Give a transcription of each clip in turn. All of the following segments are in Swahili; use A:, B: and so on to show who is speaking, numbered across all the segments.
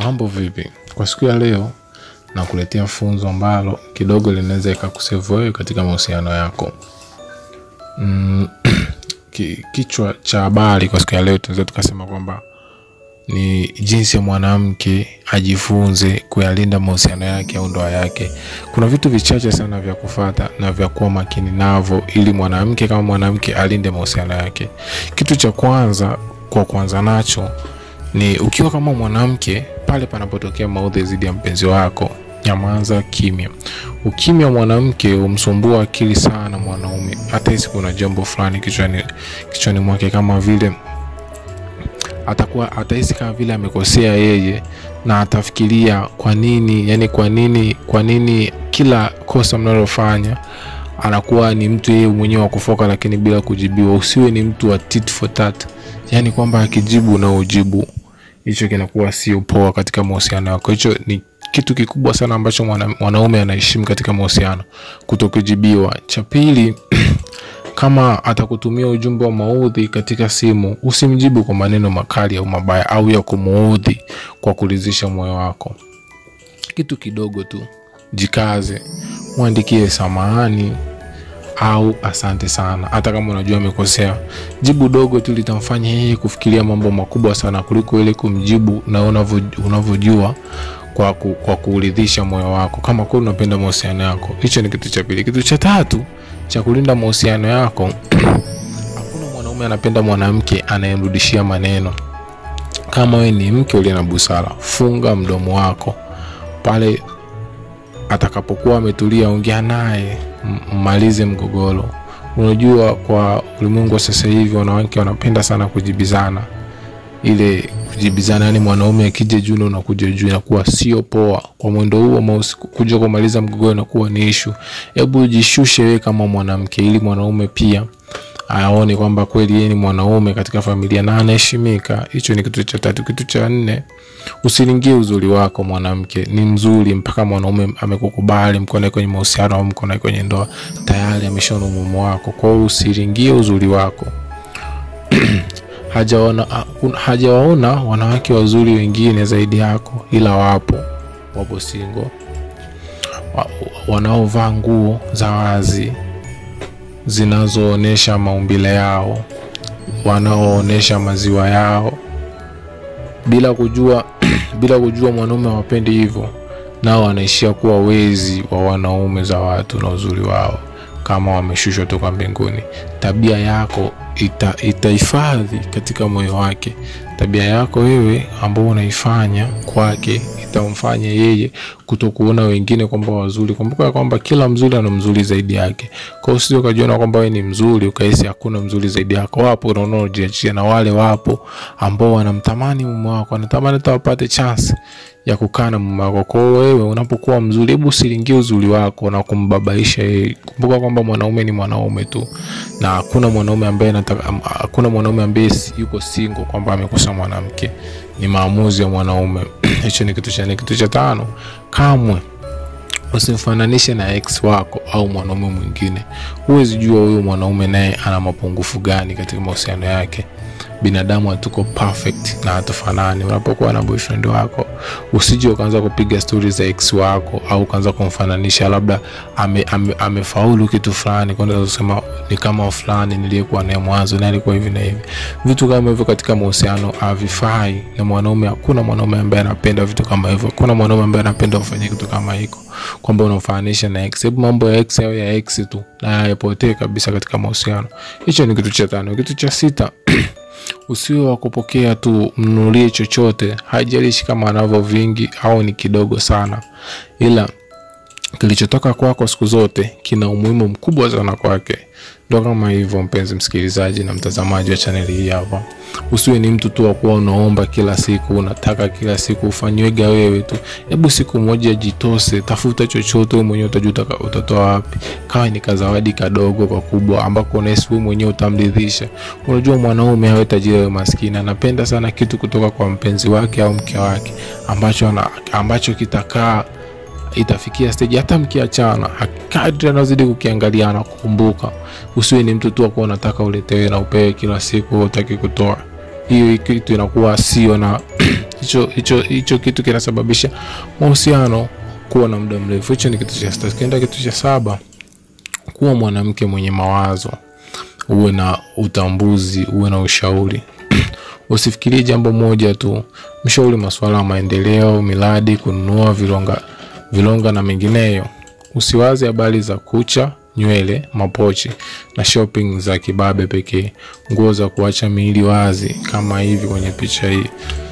A: Mambo vipi? Kwa siku ya leo nakuletea funzo ambalo kidogo linaweza ikakusave wewe katika mahusiano yako. Kichwa cha habari kwa siku ya leo tunaweza tukasema kwamba ni jinsi ya mwanamke ajifunze kuyalinda mahusiano yake au ndoa yake. Kuna vitu vichache sana vya kufuata na vya kuwa makini navyo ili mwanamke kama mwanamke alinde mahusiano yake. Kitu cha kwanza kwa kuanza nacho ni ukiwa kama mwanamke pale panapotokea maudhi dhidi ya mpenzi wako, nyamaza kimya. Ukimya mwanamke umsumbua akili sana mwanaume. Hata hisi kuna jambo fulani kichwani mwake kama vile atahisi kama vile amekosea yeye, na atafikiria kwa nini kila kosa mnalofanya anakuwa ni mtu yeye mwenyewe wa kufoka lakini bila kujibiwa. Usiwe ni mtu wa tit for tat, yani kwamba akijibu na ujibu. Hicho kinakuwa sio poa katika mahusiano yako. Hicho ni kitu kikubwa sana ambacho mwanaume anaheshimu katika mahusiano, kutokujibiwa. Cha pili, kama atakutumia ujumbe wa maudhi katika simu, usimjibu kwa maneno makali au mabaya au ya kumuudhi kwa kuridhisha moyo wako. Kitu kidogo tu, jikaze, muandikie samahani au asante sana. Hata kama unajua amekosea, jibu dogo tu litamfanya yeye kufikiria mambo makubwa sana kuliko ile kumjibu na unavyojua kwa kuridhisha moyo wako, kama kwa unapenda mahusiano yako. Hicho ni kitu cha pili. Kitu cha tatu cha kulinda mahusiano yako, hakuna mwanaume anapenda mwanamke anayemrudishia maneno. Kama wewe ni mke uliye na busara, funga mdomo wako pale atakapokuwa ametulia, ongea naye, malize mgogoro. Unajua kwa ulimwengu sasa hivi wanawake wanapenda sana kujibizana. Ile kujibizana, yani mwanaume akija juu na unakuja juu, inakuwa sio poa. Kwa mwendo huo kuja kumaliza mgogoro inakuwa ni issue. Hebu jishushe wewe kama mwanamke, ili mwanaume pia aone kwamba kweli yeye ni mwanaume katika familia na anaheshimika. Hicho ni kitu cha tatu. Kitu cha nne, usilingie uzuri wako. Mwanamke ni mzuri mpaka mwanaume amekukubali, mko naye kwenye mahusiano au mko naye kwenye ndoa, tayari ameshaona umuhimu wako. Kwa hiyo usilingie uzuri wako. Hajawaona wanawake wazuri wengine zaidi yako, ila wapo single wanaovaa nguo za wazi zinazoonesha maumbile yao, wanaoonesha maziwa yao bila kujua mwanaume hawapendi hivyo, nao wanaishia kuwa wezi wa wanaume za watu na uzuri wao kama wameshushwa toka mbinguni. Tabia yako itahifadhi katika moyo wake. Tabia yako wewe ambao unaifanya kwake itamfanya yeye kutokuona wengine kwamba wazuri. Kumbuka kwamba kila mzuri ana mzuri zaidi yake. Kwa hiyo usije ukajiona kwamba wewe ni mzuri ukahisi hakuna mzuri zaidi yako. Wapo wanaojiachia, na wale wapo ambao wanamtamani mume wako, wanatamani wapate chance ya kukaa na mume wako. Kwa hiyo wewe unapokuwa mzuri, hebu usilingie uzuri wako na kumbabaisha yeye. Kumbuka kwamba mwanaume ni mwanaume tu, na hakuna mwanaume ambaye yuko single kwamba amekosa mwanamke. Ni maamuzi ya mwanaume. Hicho ni kitu cha nne. Kitu cha tano, kamwe usimfananishe na ex wako au mwanaume mwingine. Huwezi jua huyo mwanaume naye ana mapungufu gani katika mahusiano yake. Binadamu hatuko perfect na hatufanani. Unapokuwa na boyfriend wako, usije ukaanza kupiga stories za ex wako au kaanza kumfananisha, labda amefaulu kitu fulani, kwenda kusema ni kama fulani niliyekuwa naye mwanzo na alikuwa hivi na hivi. Vitu kama hivyo katika mahusiano havifai. Na mwanaume, hakuna mwanaume ambaye anapenda vitu kama hivyo. Kuna mwanaume ambaye anapenda kufanya kitu kama hiko, kwamba unamfananisha na ex. Hebu mambo ya ex au ya ex tu na yapotee kabisa katika mahusiano. Hicho ni kitu cha tano. Kitu cha sita, usiwe wa kupokea tu, mnunulie chochote, haijalishi kama anavyo vingi au ni kidogo sana, ila kilichotoka kwako siku zote kina umuhimu mkubwa sana kwake. Ndio kama hivyo, mpenzi msikilizaji na mtazamaji wa channel hii hapa. Usiwe ni mtu tu wa kuwa unaomba kila siku, unataka kila siku ufanywe wewe tu. Hebu siku moja jitose, tafuta chochote wewe mwenyewe utajuta utatoa wapi. Kawa ni kazawadi kadogo kwa kubwa ambako unahisi wewe mwenyewe utamridhisha. Unajua mwanaume hawe tajiri au maskini, anapenda sana kitu kutoka kwa mpenzi wake au mke wake ambacho kitakaa, itafikia stage hata mkiachana, kadri anazidi kukiangaliana kukumbuka. Usiwe ni mtu tu wa kuwa unataka uletewe na upewe kila siku, hutaki kutoa. Hiyo kitu inakuwa sio na Hicho kitu kinasababisha mahusiano kuwa na muda mrefu. Hicho ni kitu cha 6. Tukienda kitu cha 7, kuwa mwanamke mwenye mawazo, uwe na utambuzi, uwe na ushauri. Usifikirie jambo moja tu, mshauri masuala ya maendeleo, miradi, kununua vilonga na mengineyo. Usiwaze habari za kucha, nywele, mapochi na shopping za kibabe pekee, nguo za kuacha miili wazi kama hivi kwenye picha hii.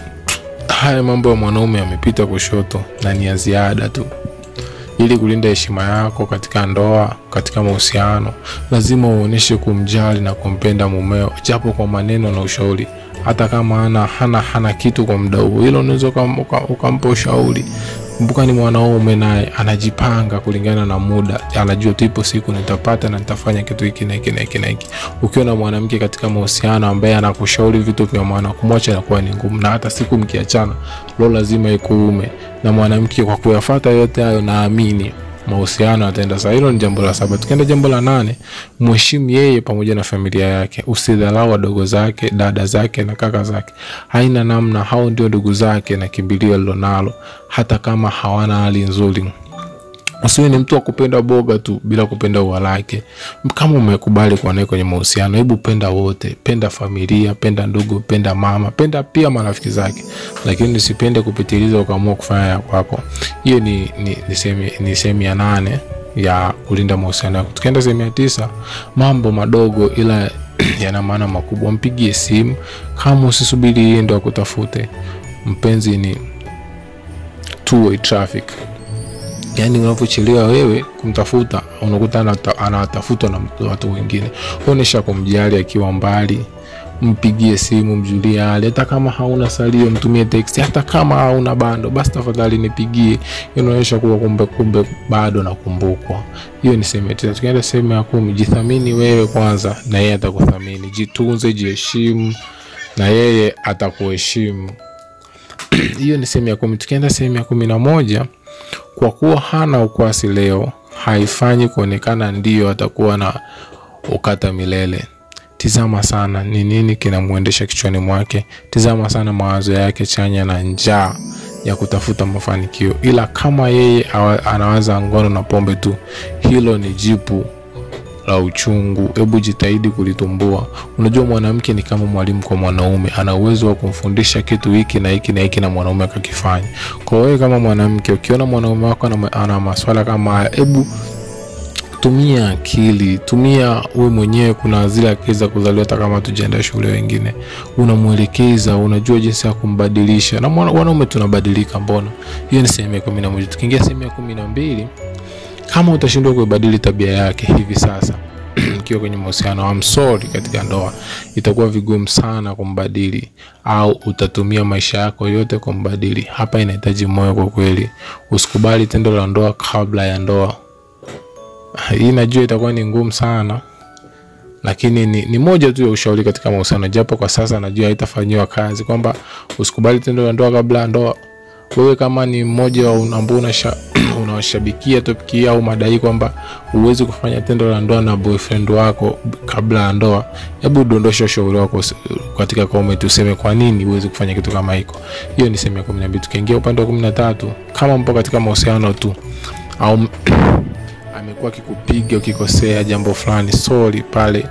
A: Haya mambo ya mwanaume yamepita kushoto na ni ya ziada tu. Ili kulinda heshima yako katika ndoa, katika mahusiano, lazima uoneshe kumjali na kumpenda mumeo, japo kwa maneno na ushauri. Hata kama hana kitu kwa muda huo, hilo unaweza ukampa ushauri. Kumbuka ni mwanaume naye anajipanga kulingana na muda. Anajua tipo siku nitapata na nitafanya kitu hiki na hiki na hiki na hiki. Ukiwa na mwanamke katika mahusiano ambaye anakushauri vitu vya maana, kumwacha inakuwa ni ngumu, na hata siku mkiachana lo lazima ikuume. Na mwanamke kwa kuyafuata yote hayo, naamini mahusiano yataenda sawa. Hilo ni jambo la 7. Tukienda jambo la 8, mheshimu yeye pamoja na familia yake. Usidharau wadogo zake, dada zake na kaka zake. Haina namna, hao ndio ndugu zake na kimbilio alilonalo, hata kama hawana hali nzuri. Usiwe ni mtu wa kupenda boga tu bila kupenda ua lake. Kama umekubali kuwa naye kwenye mahusiano, hebu penda wote, penda familia, penda ndugu, penda mama, penda pia marafiki zake, lakini usipende kupitiliza ukaamua kufanya ya kwako. Hiyo ni sehemu ya 8 ya kulinda mahusiano yako. Tukienda sehemu ya 9, mambo madogo ila yana maana makubwa. Mpigie simu, kama usisubiri yeye ndo akutafute. Mpenzi ni two-way traffic. Yani unapochelewa wewe kumtafuta, unakuta anatafutwa na watu wengine. Onesha kumjali akiwa mbali. Mpigie simu, mjulie hali. Hata kama hauna salio, mtumie text. Hata kama hauna bando, basi tafadhali nipigie. Inaonyesha kuwa kumbe bado nakumbukwa. Hiyo ni sehemu ya 9. Tukienda sehemu ya 10, jithamini wewe kwanza na yeye atakuthamini. Jitunze, jiheshimu na yeye atakuheshimu. Hiyo ni sehemu ya 10. Tukienda sehemu ya 11, kwa kuwa hana ukwasi leo, haifanyi kuonekana ndio atakuwa na ukata milele. Tizama sana ni nini kinamuendesha kichwani mwake. Tizama sana mawazo yake chanya na njaa ya kutafuta mafanikio. Ila kama yeye anawaza ngono na pombe tu, hilo ni jipu la uchungu. Hebu jitahidi kulitumbua. Unajua mwanamke ni kama mwalimu kwa mwanaume. Ana uwezo wa kumfundisha kitu hiki na hiki na hiki na mwanaume akakifanya. Kwa wewe kama mwanamke, ukiona mwanaume wako ana maswala kama haya, hebu tumia akili, tumia wewe mwenyewe. Kuna zile akili za kuzaliwa hata kama tujaenda shule wengine. Unamuelekeza, unajua jinsi ya kumbadilisha. Na wanaume tunabadilika mbona. Hiyo ni sehemu ya 11. Tukiingia sehemu ya 12, kama utashindwa kubadili tabia yake hivi sasa ukiwa kwenye mahusiano, I'm sorry, katika ndoa itakuwa vigumu sana kumbadili, au utatumia maisha yako yote kumbadili. Hapa inahitaji moyo kwa kweli. Usikubali tendo la ndoa kabla ya ndoa. Hii najua itakuwa ni ngumu sana, lakini ni moja tu ya ushauri katika mahusiano, japo kwa sasa najua haitafanywa kazi, kwamba usikubali tendo la ndoa kabla ya ndoa. Wewe kama ni mmoja ambao unawashabikia topic au madai kwamba uweze kufanya tendo la ndoa na boyfriend wako kabla ya ndoa, hebu dondosha ushauri wako katika comment, useme kwa nini uweze kufanya kitu kama hiko. Hiyo ni sehemu ya 12. Tukiingia upande wa 13, kama mpo katika mahusiano tu au amekuwa akikupiga ukikosea jambo fulani, sorry, pale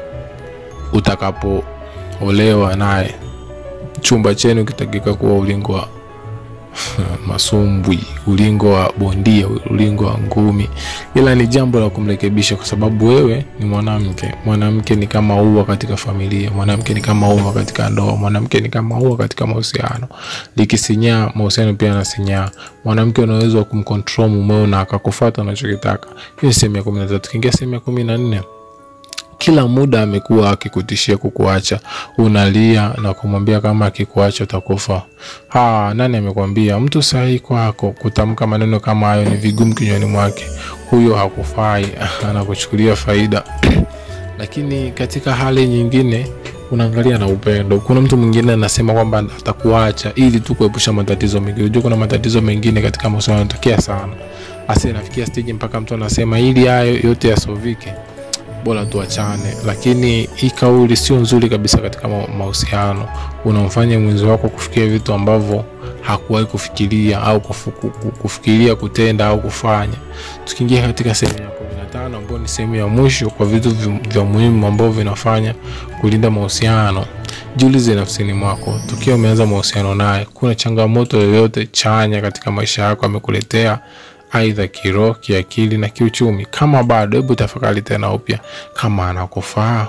A: utakapoolewa naye chumba chenu kitageuka kuwa ulingo wa masumbwi, ulingo wa bondia, ulingo wa ngumi. Ila ni jambo la kumrekebisha, kwa sababu wewe ni mwanamke. Mwanamke ni kama ua katika familia, mwanamke ni kama ua katika ndoa, mwanamke ni kama ua katika mahusiano. Likisinyaa, mahusiano pia yanasinyaa. Mwanamke ana uwezo wa kumcontrol mumeo na akakufuata unachokitaka. Hiyo sehemu ya 13. Tukiingia sehemu ya 14, kila muda amekuwa akikutishia kukuacha. Unalia na kumwambia kama akikuacha utakufa. Nani amekwambia? Mtu sahihi kwako kutamka maneno kama hayo ni vigumu kinywani mwake. Huyo hakufai, anakuchukulia faida. Lakini katika hali nyingine unaangalia na upendo. Kuna mtu mwingine anasema kwamba atakuacha ili tu kuepusha matatizo mengi. Unajua kuna matatizo mengine katika mahusiano yanatokea sana. Nafikia stage mpaka mtu anasema ili hayo yote yasovike, bora tuachane. Lakini hii kauli sio nzuri kabisa katika mahusiano. Unamfanya mwenzi wako kufikiria vitu ambavyo hakuwahi kufikiria au kufikiria kutenda au kufanya. Tukiingia katika sehemu ya 15 ambayo ni sehemu ya mwisho kwa vitu vya muhimu ambavyo vinafanya kulinda mahusiano. Jiulize nafsini mwako, tukio umeanza mahusiano naye, kuna changamoto yoyote chanya katika maisha yako amekuletea, aidha kiroho, kiakili na kiuchumi? Kama bado, hebu tafakari tena upya kama anakufaa.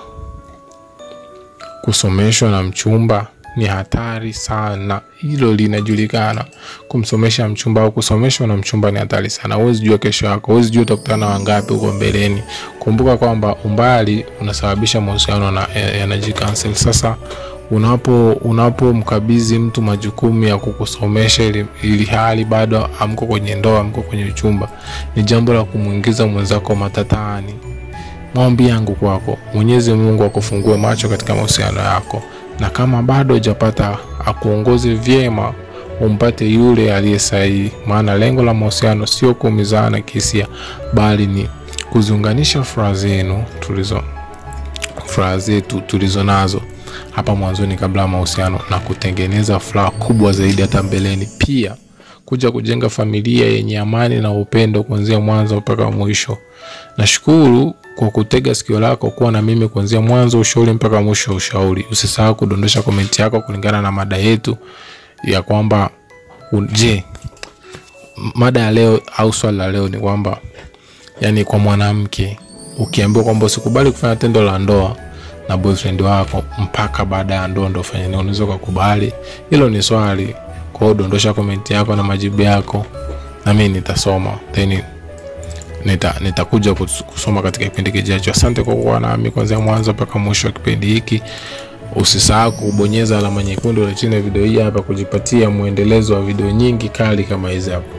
A: Kusomeshwa na mchumba ni hatari sana. Hilo linajulikana. Kumsomesha mchumba au kusomeshwa na mchumba ni hatari sana. Huwezi jua kesho yako, huwezi jua utakutana wangapi huko mbeleni. Kumbuka kwamba umbali unasababisha mahusiano na yanajikansel. Sasa unapomkabidhi mtu majukumu ya kukusomesha ili hali bado amko kwenye ndoa, amko kwenye uchumba, ni jambo la kumuingiza mwenzako matatani. Maombi yangu kwako, Mwenyezi Mungu akufungue macho katika mahusiano yako, na kama bado hujapata akuongoze vyema, umpate yule aliye sahihi. Maana lengo la mahusiano sio kuumizana kihisia, bali ni kuziunganisha furaha zetu tulizo nazo hapa mwanzoni kabla ya mahusiano, na kutengeneza furaha kubwa zaidi hata mbeleni. Pia kuja kujenga familia yenye amani na upendo kuanzia mwanzo mpaka mwisho. Nashukuru kwa kutega sikio lako kuwa na mimi kuanzia mwanzo ushauri mpaka mwisho ushauri. Usisahau kudondosha komenti yako kulingana na mada yetu ya kwamba mada ya leo au swali la leo ni kwamba, yani kwa mwanamke ukiambiwa kwamba usikubali kufanya tendo la ndoa na boyfriend wako mpaka baada ya ndoa ndo fanya nini, unaweza kukubali? Hilo ni swali. Kwa hiyo dondosha komenti yako na majibu yako, na mimi nitasoma, then nitakuja kusoma katika kipindi kijacho. Asante kwa kuwa nami kuanzia mwanzo mpaka mwisho wa kipindi hiki. Usisahau kubonyeza alama nyekundu chini ya video hii hapa kujipatia muendelezo wa video nyingi kali kama hizi hapo.